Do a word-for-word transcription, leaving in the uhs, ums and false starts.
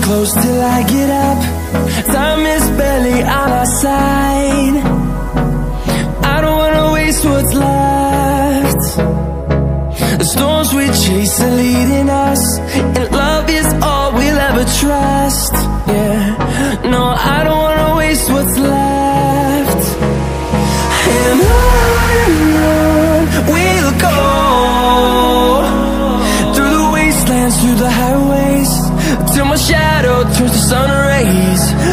close till I get up. Time is barely on our side. I don't wanna waste what's left. The storms we chase are leading us, and love is all we'll ever trust. Yeah, no, I don't wanna waste what's left. And on and on we'll go, through the wastelands, through the highways, till my shadow turns to sun rays.